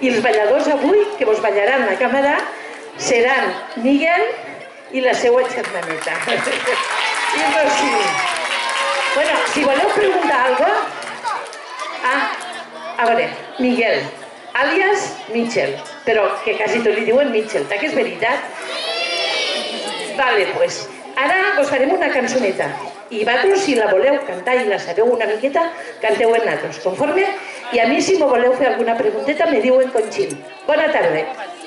I els balladors avui que vos ballaran la càmera seran Miguel i la seva germaneta. I Rosy. Bueno, si voleu preguntar alguna cosa... A veure, Miguel, àlies Mitchell, però que quasi tot li diuen Mitchell, que és veritat? Vale, doncs, ara vos farem una cançoneta. I vosaltres, si la voleu cantar i la sabeu una miqueta, canteu en nosaltres, conforme? I a mi, si me voleu fer alguna pregunteta, me diuen Conxín. Bona tarda.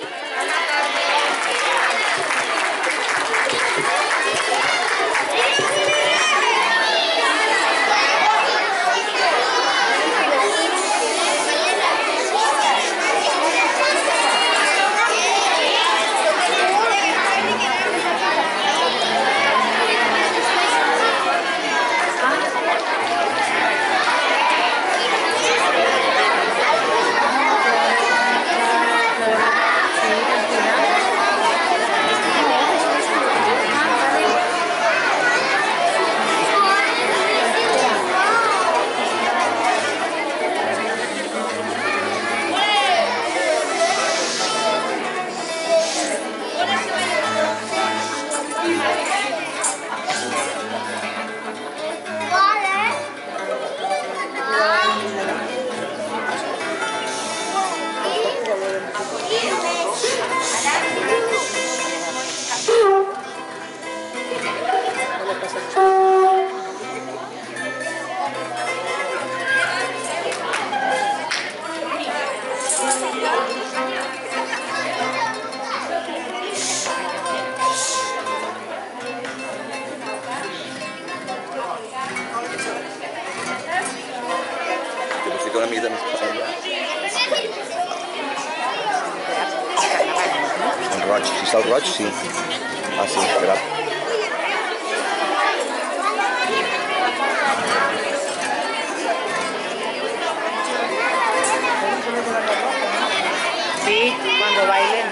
Una mica més allà. El roig, si està el roig, sí. Ah, sí, clar. Sí, cuando bailen.